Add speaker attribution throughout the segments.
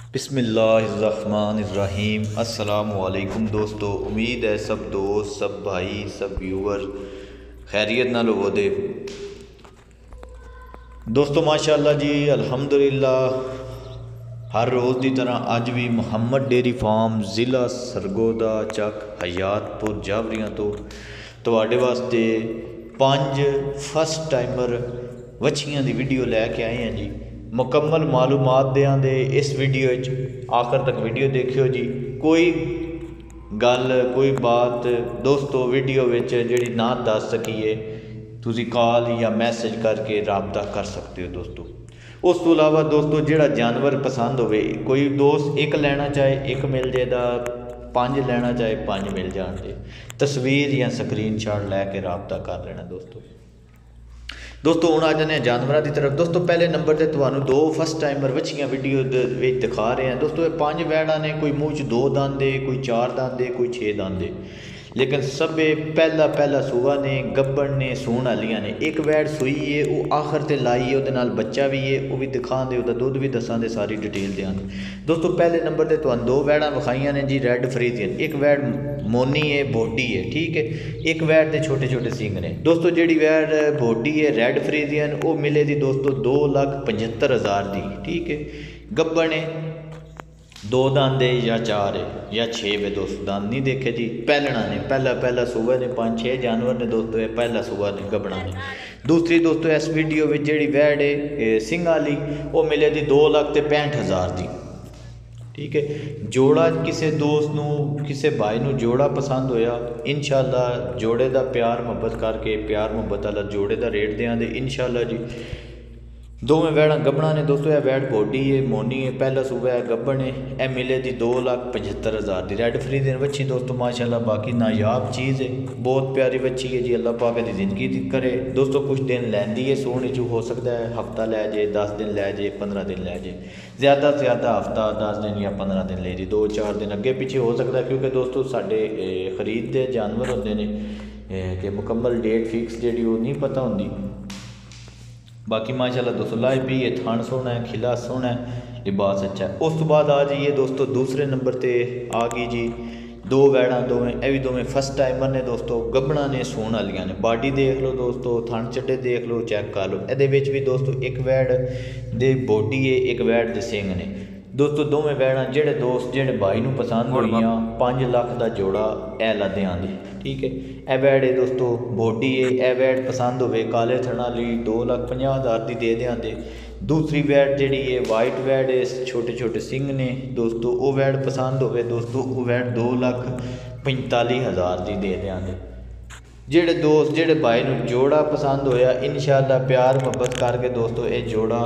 Speaker 1: बिस्मिल्लाहिर्रहमानिर्रहीम। अस्सलामुअलैकुम दोस्तों, उम्मीद है सब दोस्त, सब भाई, सब व्यूवर खैरियत नाल होवोदे। दोस्तों माशाअल्लाह जी, अल्हम्दुलिल्लाह हर रोज़ की तरह अज भी मुहम्मद डेयरी फार्म ज़िला सरगोदा चक हयातपुर जावरियां तो तुहाडे वास्ते 5 फस्ट टाइमर वछियां की वीडियो लैके आए हैं जी। मुकम्मल मालूमात देंगे इस वीडियो आखिर तक वीडियो देखियो जी। कोई गल कोई बात दोस्तों वीडियो जी ना दस सकीए तुसी कॉल या मैसेज करके रबता कर सकते हो दोस्तों। उस तो इलावा दोस्तों जोड़ा जानवर पसंद होवे, कोई दोस्त एक लेना चाहे एक मिल जाएगा, 5 लेना चाहे 5 मिल जाएंगे। तस्वीर या स्क्रीन शॉट लैके रबता कर लेना दोस्तों। हुण आ जाने जानवरों की तरफ। दोस्तों पहले नंबर पर तुहानू 2 फस्ट टाइमर वछियां वीडियो दिखा रहे हैं दोस्तों। ये 5 वैड़ा ने, कोई मूँह च 2 दंद है, कोई 4 दंद है, कोई 6 दंद है, लेकिन सबे पहला सूआ ने, गब्बन ने, सूण वालियां ने। एक वैड़ सूई है वो आखिर ते लाई है, वो बच्चा भी है, वो भी दिखाते, वह दुध भी दसाते, सारी डिटेल देंगे दोस्तों। पहले नंबर पर तुहानू 2 वैड़ा विखाइया ने जी, रैड फ्रीजियन। एक वैड़ मोनी है, बोडी है, ठीक है। एक वैड़ के छोटे छोटे सिंग ने दोस्तों। जी वैड़ बोडी है रैड फ्रीजियन, वो मिले दी दोस्तों 2,75,000 की, ठीक है। गब्बन है 2 दंद है या 4 है या 6 वे दोस्तों, दंद नहीं देखे जी। पैलना ने पहला सूआ ने, 5-6 जानवर ने दोस्तों। ये पहला सूआ ने, गब्बना ने। दूसरी दोस्तों इस वीडियो में जी वैड़ है सिंह वाली, वो मिले दी 2,65,000 की, ठीक है। जोड़ा किसी दोस्त नू, किसी भाई नू जोड़ा पसंद होया, इंशाअल्लाह जोड़े का प्यार मुहब्बत करके, प्यार मुहब्बत वाला जोड़े का रेट देंगे इंशाअल्लाह जी। दोवें वैड़ा गब्बना ने दोस्तों। यह वैड़ बोडी है, मोनी है, पहला सूबा है, गब्बन है। यह मिले दी 2,75,000 की रैड फ्रीजियन वच्छी दोस्तों। माशाअल्लाह बाकी नायाब चीज़ है, बहुत प्यारी वच्छी है जी। अल्लाह पाक दी जिंदगी करे दोस्तों। कुछ दिन लैंदी है सूण चू, हो सकता है हफ्ता लै जाए, 10 दिन लै जाए, 15 दिन लै जाए, ज़्यादा से ज़्यादा हफ्ता 10 दिन या 15 दिन ले जी। 2-4 दिन अगे पिछे हो सकता है, क्योंकि दोस्तों साढ़े खरीद के जानवर होंगे ने कि मुकम्मल डेट फिक्स जी नहीं पता होंगी। बाकी माशाल्लाह दोस्तों लाई भी ये थान सोना है, खिला सोना है, लिबास अच्छा है। उस तो बाद आ जाइए दोस्तों दूसरे नंबर पर आ गई जी 2 वैड़ा, दोवें यह भी दोवें फस्ट टाइमर ने दोस्तों। गब्बना ने, सूण वालियां ने। बाडी देख लो दोस्तों, थन चट्टे देख लो, चैक कर लो। ये भी दोस्तों एक वैड़ दे बोडी है, एक वैड़ दे सिंग ने दोस्तों। दोवें वैड़ा जेड़े दोस्त जेड़े भाई नू पसंद होइयां 5 लाख का जोड़ा ए ला देंगे, ठीक है। ए वैड़ है दोस्तों बोडी है, ए वैड़ पसंद होवे काले थण वाली 2,50,000 की दे देंगे। दूसरी वैड़ जी है वाइट वैड़ है, छोटे छोटे सिंग ने दोस्तों। वो वैड़ पसंद होवे दोस्तों, वो वैड़ 2,45,000 की दे देंगे। जेड़े दोस्त जेड़े भाई नू जोड़ा पसंद होया इंशाअल्लाह प्यार मुहब्बत करके दोस्तों ये जोड़ा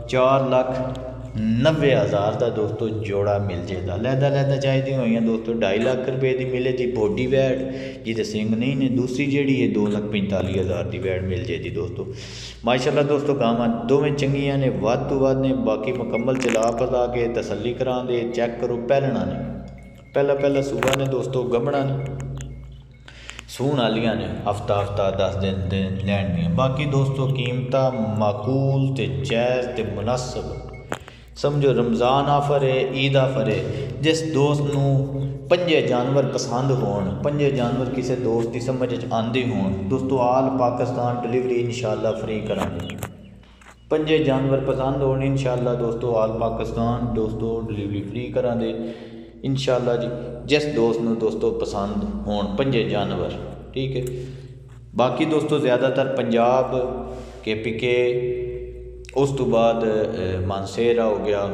Speaker 1: 4,90,000 का दोस्तों जोड़ा मिल जाएगा। लैदा चाहिए हुई दोस्तों 2.5 लाख रुपये की मिले जी बोडी वैड़, जिसे सिंह नहीं ने। दूसरी जी है 2,45,000 की वैड़ मिल जाएगी दोस्तों। माशाअल्लाह दोस्तों गावां दोवें चंगियां ने, वध तो वध ने। बाकी मुकम्मल चला पला के तसली करा दे, चैक करो। पैलना ने पहला सूबा ने दोस्तों। गब्बना ने, सूण वालियां ने हफ्ता 10 दिन लैंडियां। बाकी दोस्तों कीमत माकूल ते जायज़ ते मुनासिब समझो। रमज़ान आफर है, ईद आफर है। जिस दोस्त नू 5 जानवर पसंद होण, 5 जानवर किसी दोस्त की समझ आते होण दोस्तों, आल पाकिस्तान डिलीवरी इंशाअल्लाह फ्री करांगे। 5 जानवर पसंद होण इंशाअल्लाह दोस्तों, आल पाकिस्तान दोस्तों डिलीवरी फ्री करांगे इंशाअल्लाह जी। जिस दोस्त नू दोस्तों पसंद होण 5 जानवर, ठीक है। बाकी दोस्तों ज़्यादातर पंजाब KPK, उस तो बाद मानसेरा हो गया,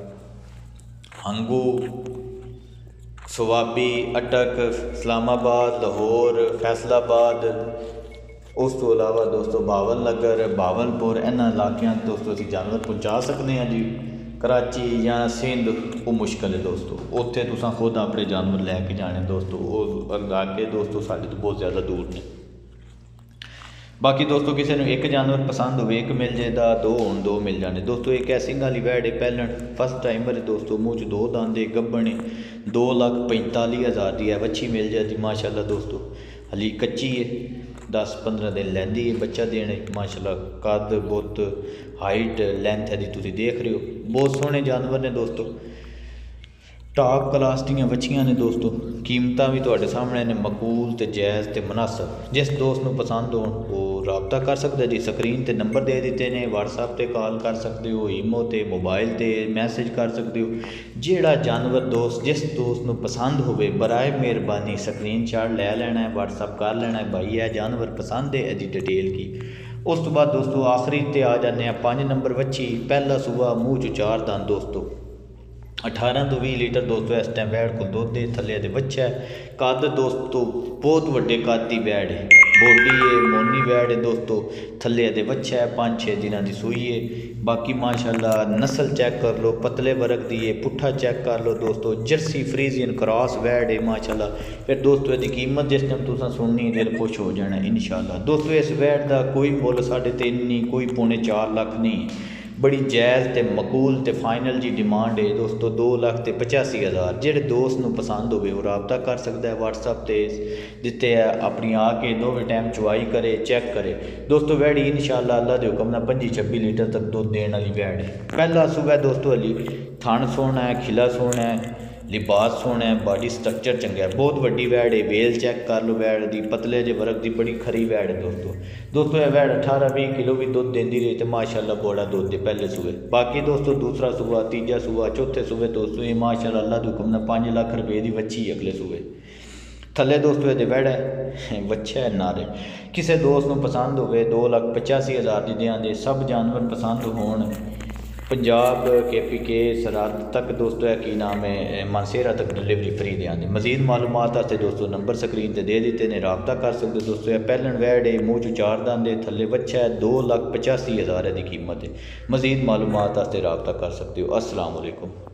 Speaker 1: हंगू, स्वाबी, अटक, इस्लामाबाद, लाहौर, फैसलाबाद, उस तो अलावा दोस्तों बावल नगर, बावलपुर, इन्हां इलाकों दोस्तों असीं जानवर पहुँचा सकते हैं जी। कराची या सिंध वो मुश्किल है दोस्तों, उत्थे तुसां खुद अपने जानवर लैके जाने दोस्तों। वो अगे दोस्तों साढ़े तो बहुत ज़्यादा दूर ने। बाकी दोस्तों किसी ने एक जानवर पसंद हो एक मिल जाएगा, 2 होण 2 मिल जाने दोस्तों। एक है सिंह वाली वैड़ है पैलन फस्ट टाइमर है दोस्तों। मूँह च 2 दंद है, गब्बन है, 2,45,000 की है वच्छी मिल जाती माशाअल्लाह दोस्तों। हली कच्ची है, 10-15 दिन लैंदी है बच्चा देने माशाल्लाह। कद बुत हाइट लैंथ है तुसीं देख रहे हो, बहुत सोहने जानवर ने दोस्तों। टॉप क्लास ਦੀਆਂ ਵੱਛੀਆਂ ਨੇ ਦੋਸਤੋ। ਕੀਮਤਾਂ ਵੀ ਤੁਹਾਡੇ ਸਾਹਮਣੇ ਨੇ, ਮਕਬੂਲ ਤੇ ਜਾਇਜ਼ ਤੇ ਮੁਨਾਸਬ। ਜਿਸ ਦੋਸਤ ਨੂੰ ਪਸੰਦ ਹੋਣ ਉਹ ਰਾਬਤਾ ਕਰ ਸਕਦਾ ਜੀ। ਸਕਰੀਨ ਤੇ ਨੰਬਰ ਦੇ ਦਿੱਤੇ ਨੇ, WhatsApp ਤੇ ਕਾਲ ਕਰ ਸਕਦੇ ਹੋ, ਈਮੋ ਤੇ ਮੋਬਾਈਲ ਤੇ ਮੈਸੇਜ ਕਰ ਸਕਦੇ ਹੋ। ਜਿਹੜਾ ਜਾਨਵਰ ਦੋਸਤ ਜਿਸ ਦੋਸਤ ਨੂੰ ਪਸੰਦ ਹੋਵੇ ਬਰਾਏ ਮਿਹਰਬਾਨੀ ਸਕਰੀਨਸ਼ਾਟ ਲੈ ਲੈਣਾ ਹੈ, WhatsApp ਕਰ ਲੈਣਾ ਹੈ, ਭਾਈ ਇਹ ਜਾਨਵਰ ਪਸੰਦ है, ਇਹਦੀ डिटेल की। उस तो बाद दोस्तों आखिरी ते आ जाने 5 नंबर ਵੱਛੀ। पहला सूबा मूँह चो 4 दंद दोस्तों, 18 ਤੋਂ 20 लीटर दोस्तों इस टाइम वैड़ को दुध है। थले दे बच्चा है। कद दोस्तों बहुत वड्डे कद की वैड़ है, बोडी है, मोनी वैड़ है दोस्तों। थले दे बच्चा है, 5-6 दिनों की सूई है। बाकी माशाल्लाह नस्ल चेक कर लो, पतले वर्ग दी है। पुट्ठा चेक कर लो दोस्तों, जर्सी फ्रीजियन क्रॉस वैड़ है माशाल्लाह। फिर दोस्तों इसकी कीमत जिस टाइम तुसां सुननी दिल खुश हो जाना इंशाल्लाह। दोस्तों इस वैड़ का कोई मुल 3.5 नहीं, कोई 3.25 लाख नहीं, बड़ी जायज़ ते मकबूल ते फाइनल जी डिमांड है दोस्तों 2,85,000। जेड़े दोस्त नूं पसंद होवे वो राबता कर सकता है। WhatsApp ते दिते है, अपनी आके दोवें टाइम चुवाई करे, चेक करे दोस्तों। वैड़ी इंशाल्लाह अल्लाह दे हुक्म नाल 25-26 लीटर तक दुध देने वाली वैड़ है। पहला सूबा दोस्तों अली थन सोहना है, खिला सोहना है, लिबास सोहना है, बॉडी स्ट्रक्चर चंगा है, बहुत वड्डी वैड़ है। वेल चेक कर लो वैड़ दी, पतले जे वर्ग की बड़ी खरी वैड़ है दोस्तों। यह वैड़ 18-20 किलो भी दुध देती रही तो माशाल्लाह बड़ा दुध है पहले सूबे। बाकी दोस्तों दूसरा सूबा, तीजा सूबा, चौथे सूबे दोस्तों ये माशाल्लाह अल्लाह के हुक्म नाल 5 लाख रुपये की वच्छी अगले सूबे। थले दोस्तों ये वैड़ है, बच्चा है नारे। किसी दोस्त को पसंद हो 2,85,000 की देंगे। सब जानवर पसंद होण पंजाब KPK सरहद तक दोस्तों है की नाम है मानसेरा तक डिलीवरी फ्री देंगे। मजीद मालूमात वास्ते दोस्तों नंबर स्क्रीन पर दे दिते ने, राबता कर सकते दोस्तों। यह पहलन वैड़ है, मूँह चो 4 दंद है, थले बच्चा है, 2,85,000 की कीमत है। मजीद मालूमात वास्ते राबता कर सकते हो। अस्सलाम वालेकुम।